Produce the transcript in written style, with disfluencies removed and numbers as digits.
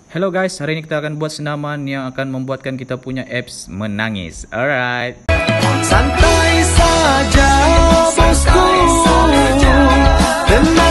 Hello guys, hari ini kita akan buat senaman yang akan membuatkan kita punya apps menangis. Alright. Santai saja bosku, tenang.